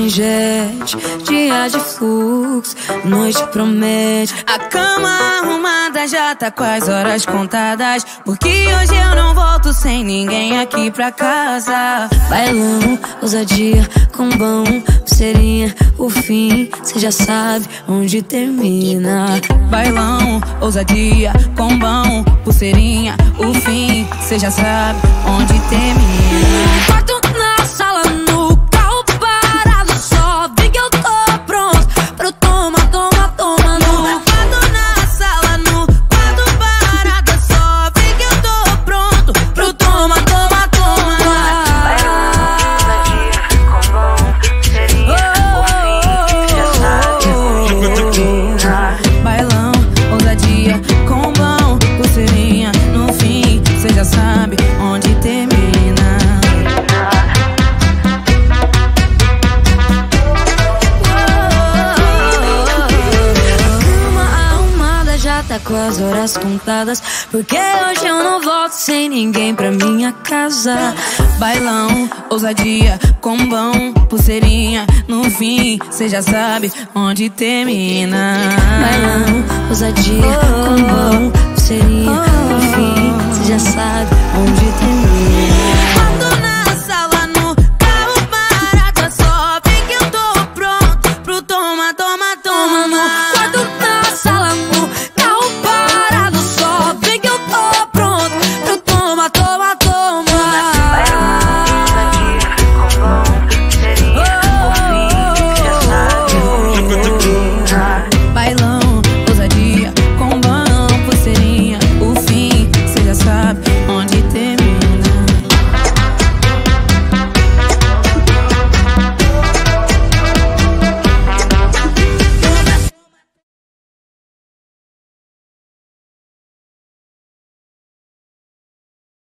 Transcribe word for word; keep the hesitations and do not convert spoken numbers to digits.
manjete, dia de fluxo, noite promete. A cama arrumada já tá com as horas contadas, porque hoje eu não volto sem ninguém aqui pra casa. Bailão, ousadia, combão, pulseirinha, o fim, cê já sabe onde termina. Bailão, ousadia, combão, pulseirinha, o fim, cê já sabe onde termina. Quarto na sala, no carro parado, só vem que eu tô pronto pro toma, toma, toma. No quarto na sala, no quarto parado, só vem que eu tô pronto pro toma, toma, toma. Bailão, ousadia, combão, pulseirinha, no fim, cê já sabe onde termina. Tá com as horas contadas, porque hoje eu não volto sem ninguém pra minha casa. Bailão, ousadia, combão, pulseirinha, no fim, cê já sabe onde termina. Bailão, ousadia,